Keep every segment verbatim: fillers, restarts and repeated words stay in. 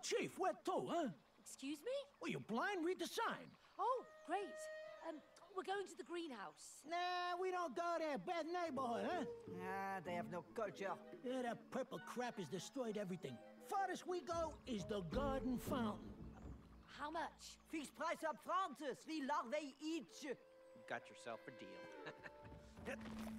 Chief, where to, huh? Excuse me? Well, you blind? Read the sign. Oh, great. Um, we're going to the greenhouse. Nah, we don't go there. Bad neighborhood, huh? Ah, they have no culture. Yeah, that purple crap has destroyed everything. Farthest we go is the garden fountain. How much? Fixed price up front, three larvae each. You got yourself a deal.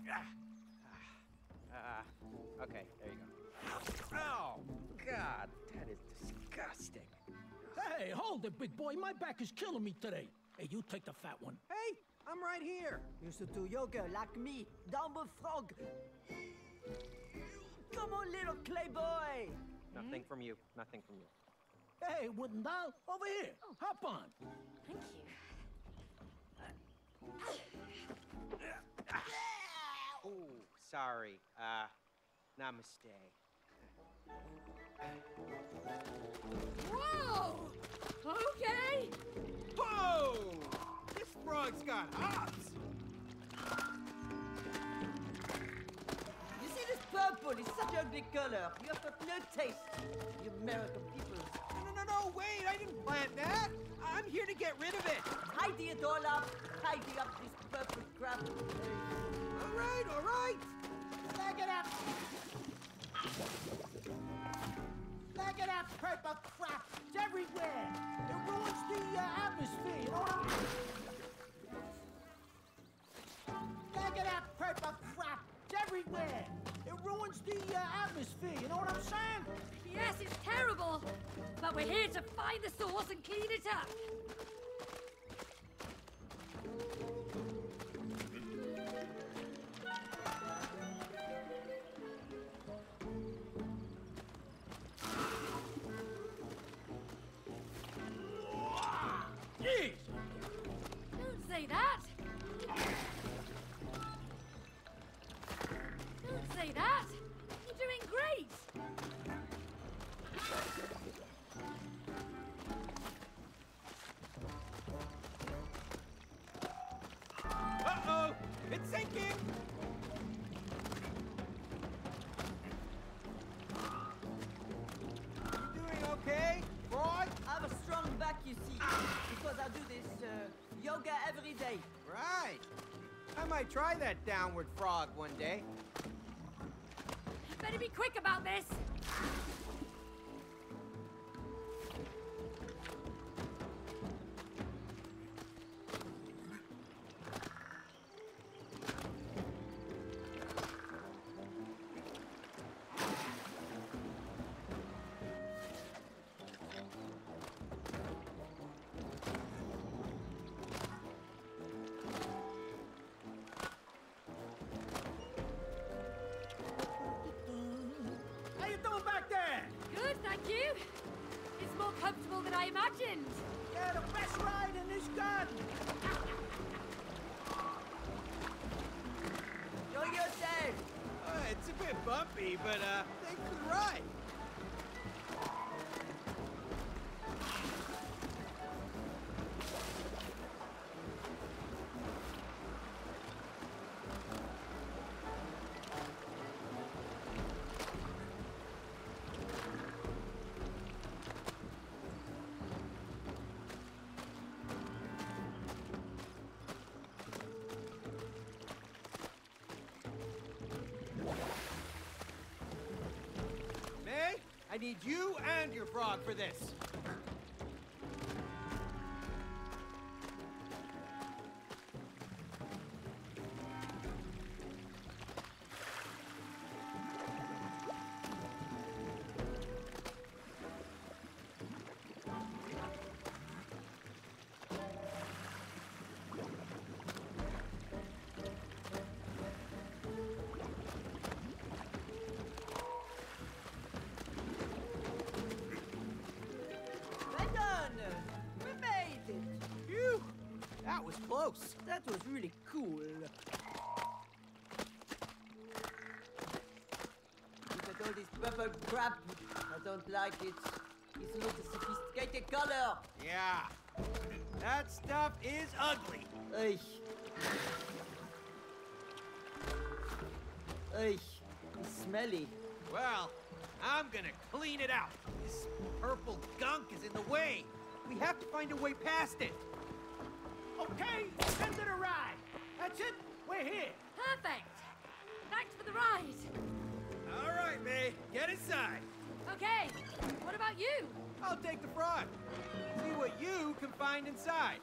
uh, okay, there you go. Oh, God, that is disgusting. Hey, hold it, big boy. My back is killing me today. Hey, you take the fat one. Hey, I'm right here. Used to do yoga like me. Dumb frog. Come on, little clay boy. Nothing from you. Nothing from you. Hey, wooden doll, over here. Oh. Hop on. Thank you. Oh, sorry. Uh, namaste. Whoa! Okay! Whoa! This frog's got hops! You see this purple? It's such an ugly color. You have got no taste. You American people. No, no, no, wait! I didn't plant that! I'm here to get rid of it! Tidy it all up. Tidy up this purple crap. All right, all right! Leg it up. Leg it up, purple crap. It's everywhere. It ruins the uh, atmosphere, you know what I mean? Leg it up, purple crap. It's everywhere. It ruins the uh, atmosphere, you know what I'm saying? Yes, it's terrible. But we're here to find the source and clean it up. Jeez! Don't say that. Don't say that. You're doing great. Uh-oh! It's sinking! You doing okay, frog? I have a strong back, you see, because I do this uh, yoga every day. Right. I might try that downward frog one day. Better be quick about this. How you doing back there? Good, thank you. It's more comfortable than I imagined. Yeah, the best ride in this garden. Enjoy yourself. Uh, it's a bit bumpy, but uh, thanks for the ride. May, I need you and your frog for this. Well done. We made it. Phew! That was close. That was really cool. Look at all this purple crap. I don't like it. It's not a sophisticated color. Yeah. That stuff is ugly. Ay. Ay. It's smelly. Well, I'm gonna clean it out. This purple gunk is in the way. We have to find a way past it. Okay, end of the ride. That's it. We're here. Perfect. Thanks for the ride. All right, May. Get inside. Okay, what about you? I'll take the front. See what you can find inside.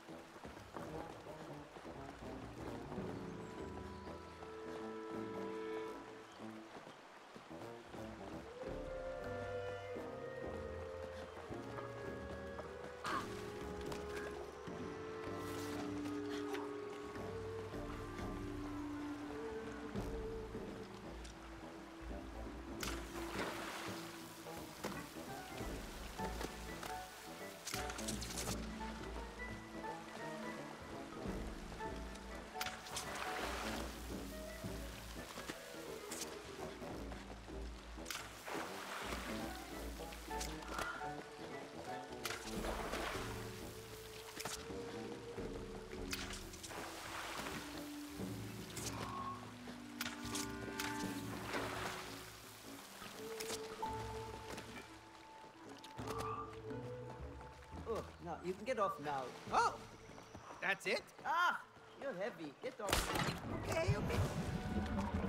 Oh, now, you can get off now. Oh, that's it? Ah, you're heavy. Get off. Okay, okay.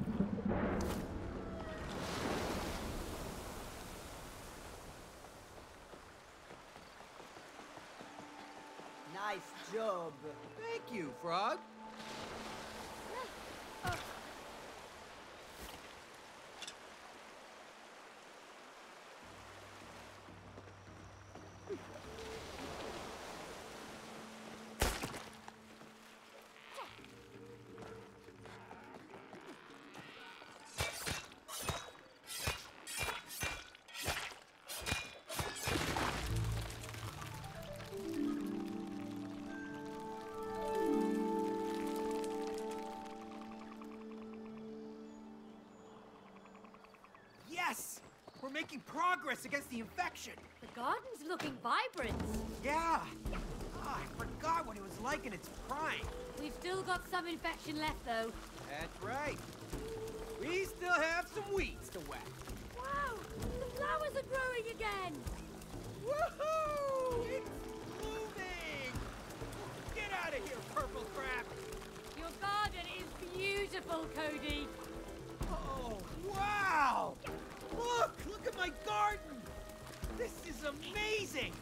Nice job. Thank you, Frog. Yes! We're making progress against the infection. The garden's looking vibrant. Yeah. Ah, I forgot what it was like in its prime. We've still got some infection left, though. That's right. We still have some weeds to whack. Wow! The flowers are growing again! Woohoo! It's moving! Get out of here, purple crap! Your garden is beautiful, Cody. Oh, wow! Look! Look at my garden! This is amazing!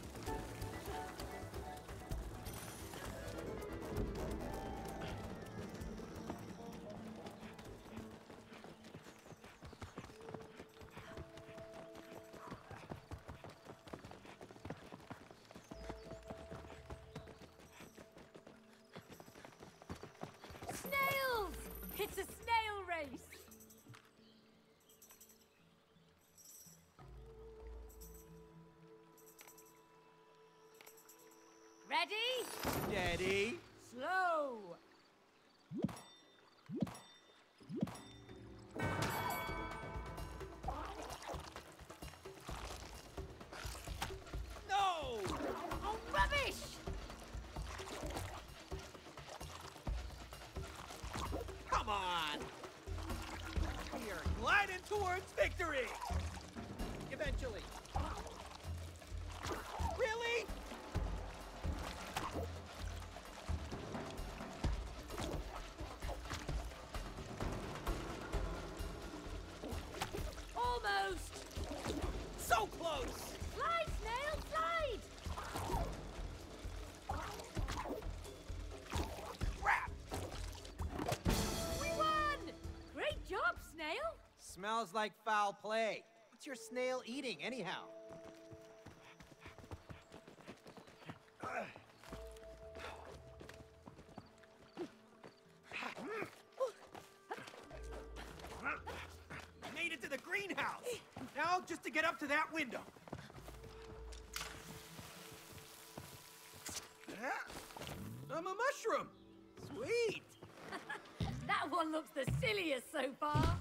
Snails! It's a snail race! Ready? Steady. Slow! No! Oh, rubbish! Come on! We are gliding towards victory! Eventually. Really? Almost! So close! Slide, snail, slide! Crap! We won! Great job, snail! Smells like foul play. What's your snail eating, anyhow? Made it to the greenhouse! Now, just to get up to that window. I'm a mushroom! Sweet! That one looks the silliest so far.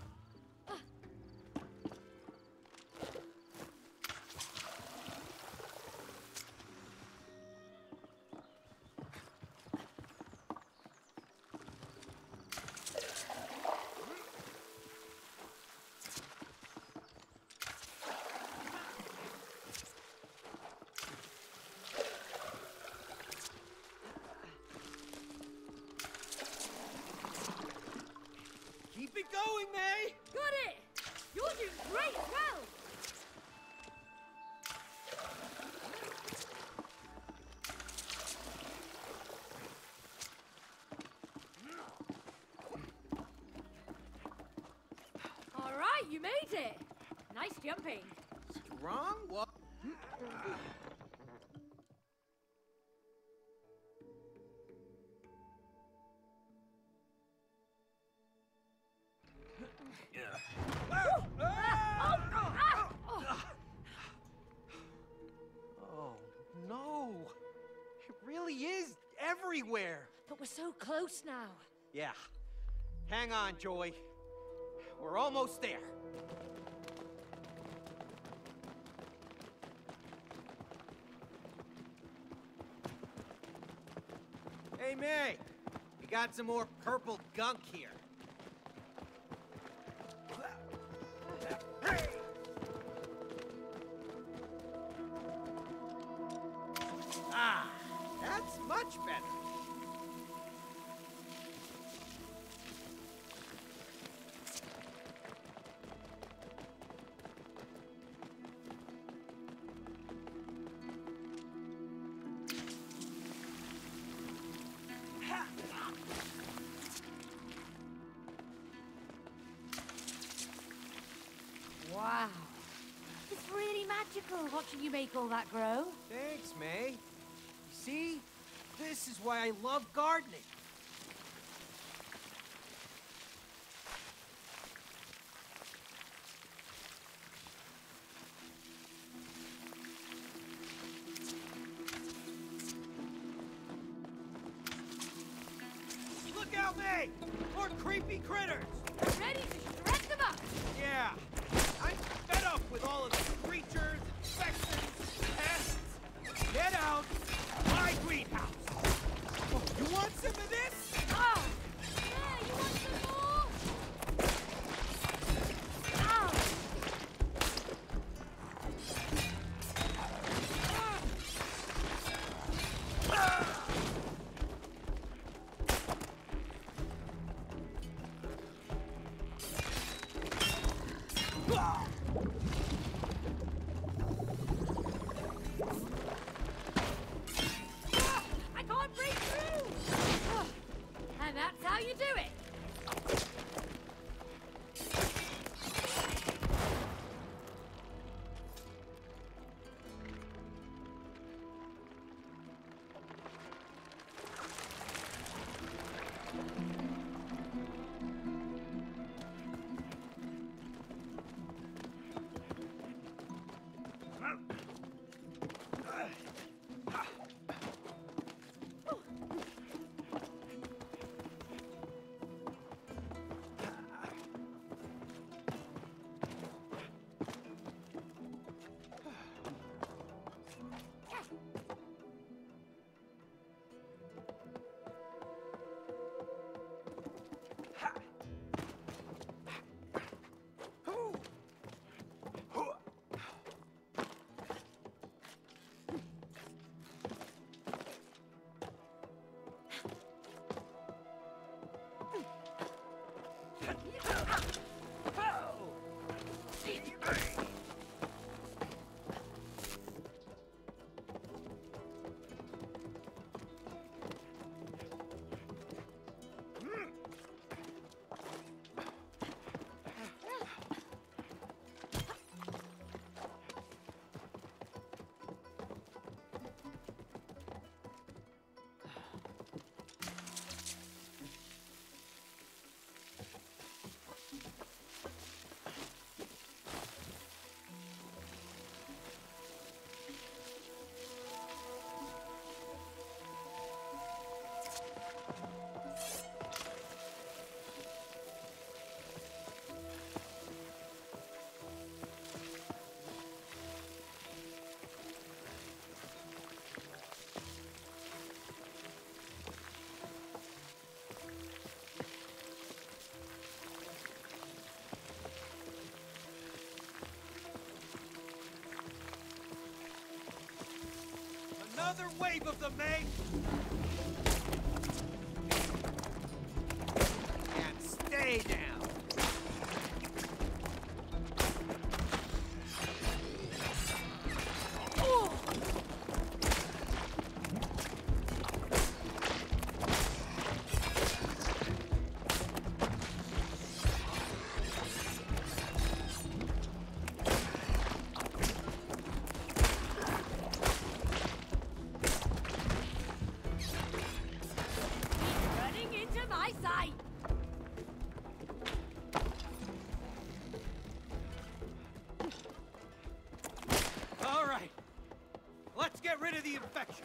going, May? Got it! You're doing great as well! All right, you made it. Nice jumping. Strong? What? Oh, no. It really is everywhere. But we're so close now. Yeah. Hang on, Joey. We're almost there. Hey, May. We got some more purple gunk here. Ah, that's much better. Wow. It's really magical watching you make all that grow. Thanks, May. You see? This is why I love gardening. Look out, May! More creepy critters! I'm ready to shred them up. Yeah. I'm fed up with all of the creatures, infections, pests. Get out! My greenhouse! Oh, you want some of this? Oh! Yeah, you want some more? Ow! I can't break through! And that's how you do it! Another wave of them, May! And stay down! sight! All right. Let's get rid of the infection.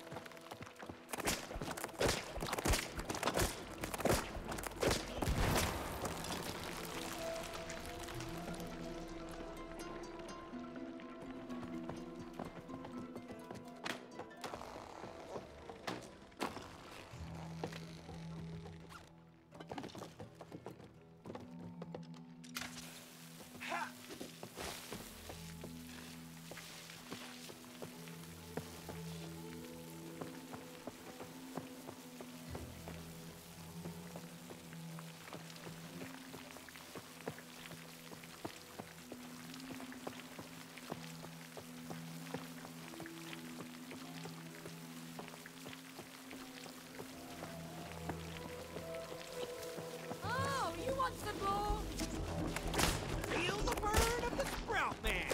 Oh, you want some more? Feel the burn of the Sprout Man!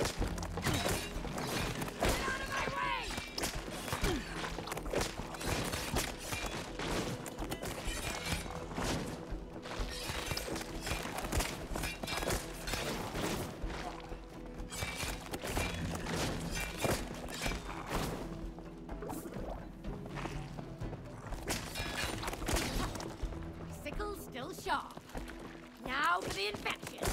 Get out of my way! Sickle still sharp. Now for the infection.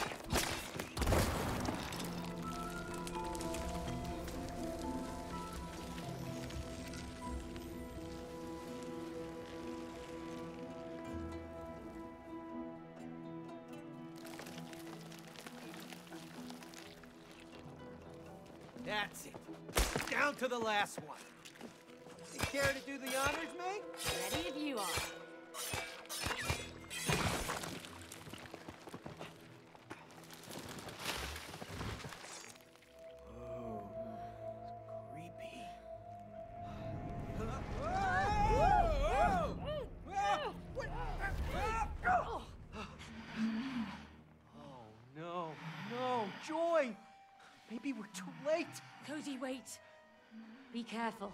That's it. Down to the last one. You care to do the honors, May? Ready if you are. Oh, creepy. Oh no, no, Joy! Maybe we're too late. Cody, wait. Be careful.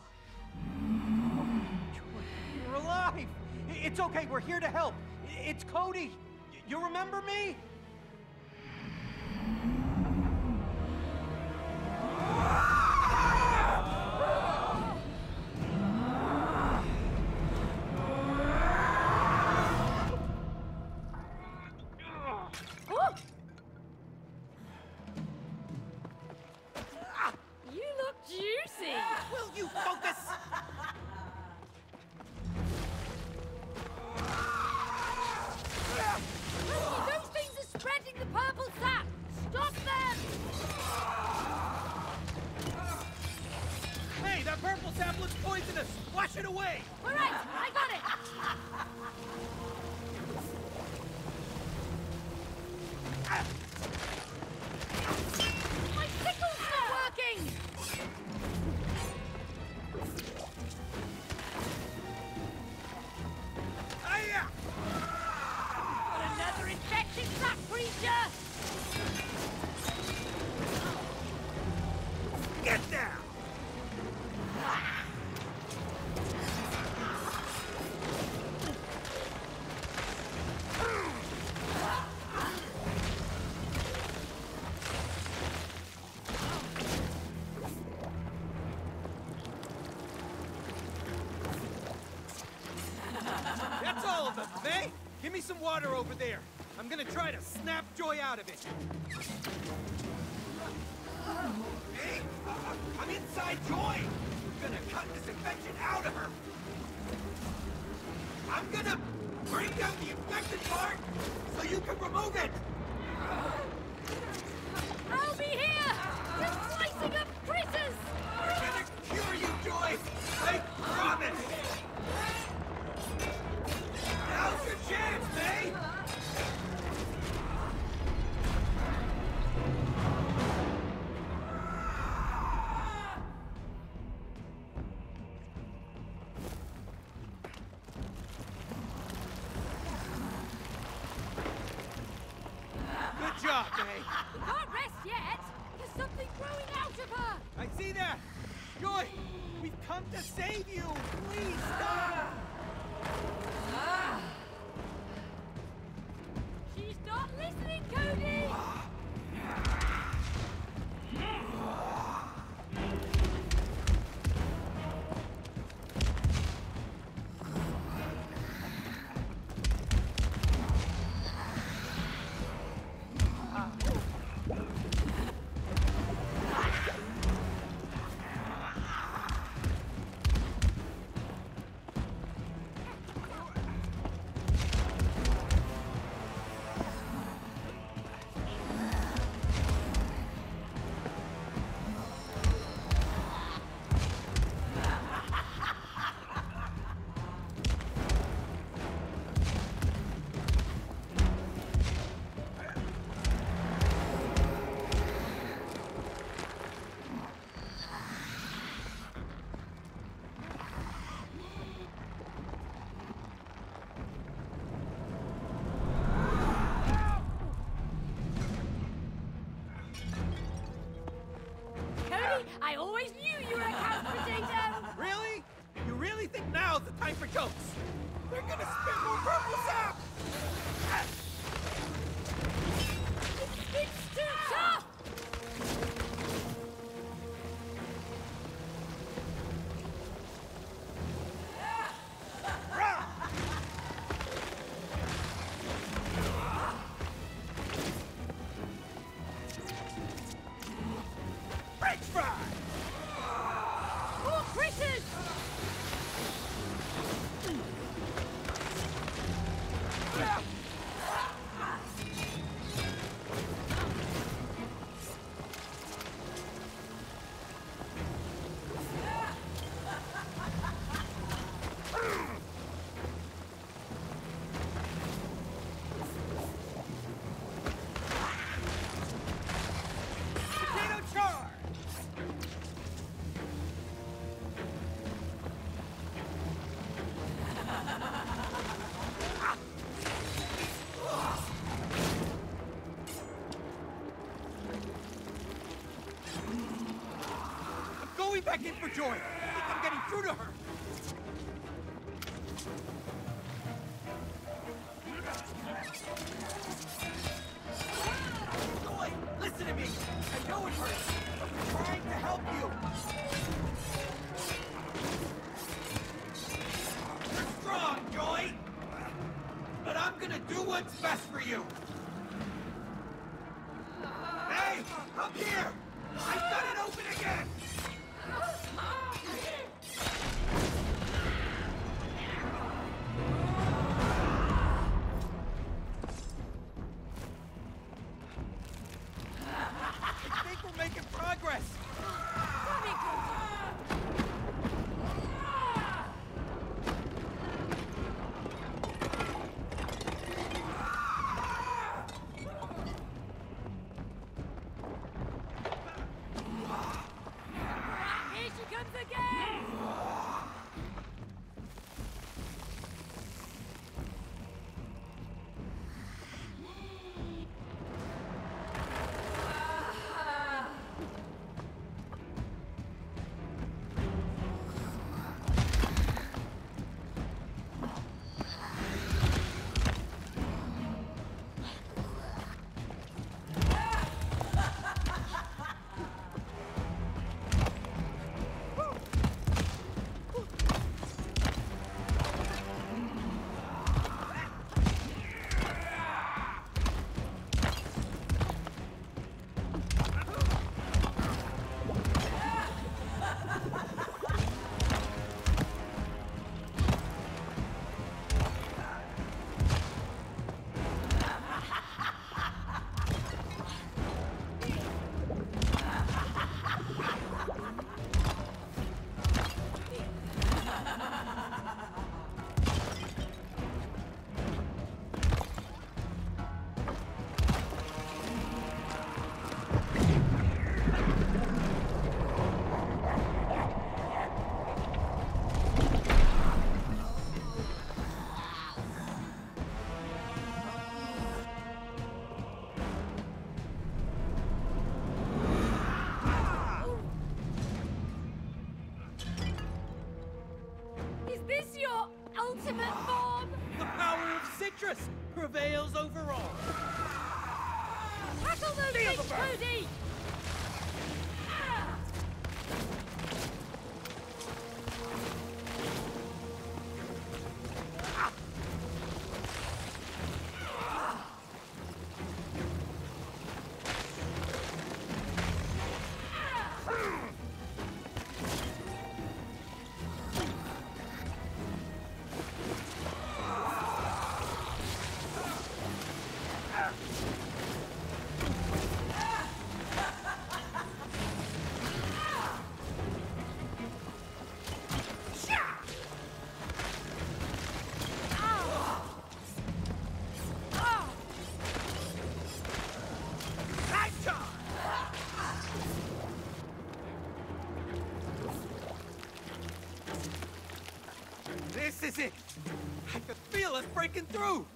Joy, you're alive! I- It's okay, we're here to help. I- It's Cody. Y- You remember me? Oh! You look juicy. Will you focus? Cody, those things are spreading the purple sap. Stop them! Hey, that purple sap looks poisonous. Wash it away. All right, I got it. My sickle's not working. Hiya! Got another infected sap creature. Get down! That's all of them, May! Give me some water over there. I'm gonna try to snap Joy out of it. Hey, I'm inside Joy! I'm gonna cut this infection out of her! I'm gonna bring down the infected part so you can remove it! I'll be here. Just slicing up critters. I'm gonna cure you, Joy! I promise! Now's your chance, May! Good job, May! We can't rest yet. There's something growing out of her. I see that! Joy! We've come to save you! Please stop! jokes! They're gonna spit more purple sap! It's too tough! French fry! More critters! Potato char! I'm going back in for Joy. I think I'm getting through to her. Joy, listen to me. I know it hurts. I'm trying to help you. You're strong, Joy. But I'm gonna do what's best for you. Hey, come here. I've got it open again. I think we're making progress. Here she comes again! Is this your ultimate form? The power of citrus prevails over all. Tackle those Feel things, the burn. Cody! Ah! This is it! I can feel us breaking through!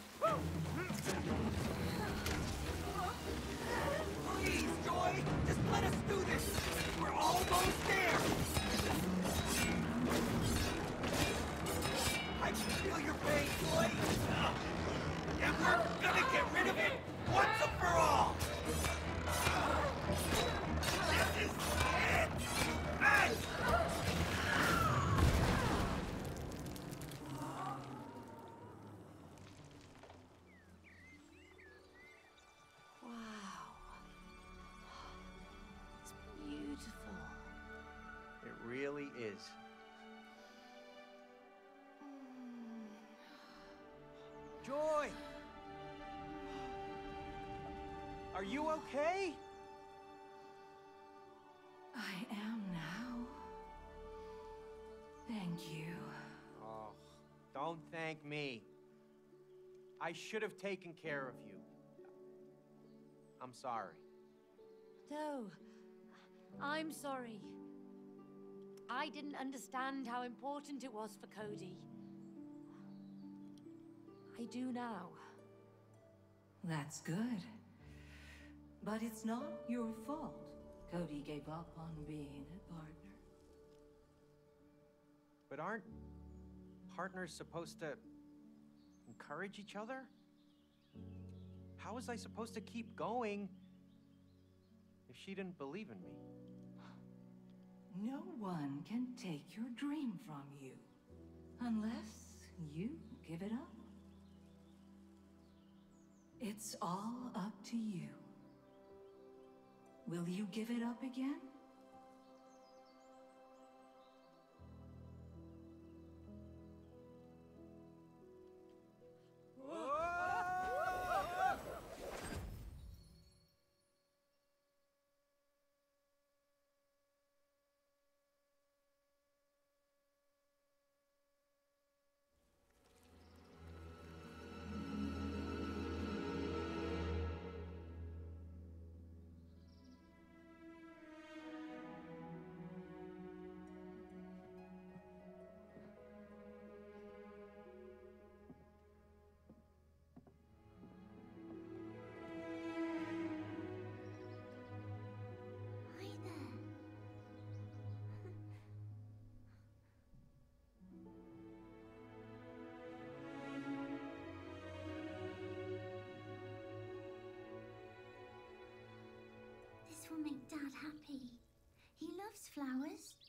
Please, Joy! Just let us do this! We're almost there! I can feel your pain, boy. And we're gonna get rid of it once and for all. This is it. Hey! It's beautiful. It really is. Joy! Are you okay? I am now. Thank you. Oh, don't thank me. I should have taken care of you. I'm sorry. No, I'm sorry. I didn't understand how important it was for Cody. I do now. That's good. But it's not your fault Cody gave up on being a partner. But aren't partners supposed to encourage each other? How was I supposed to keep going if she didn't believe in me? No one can take your dream from you unless you give it up. It's all up to you. Will you give it up again? Hi there. This will make Dad happy. He loves flowers.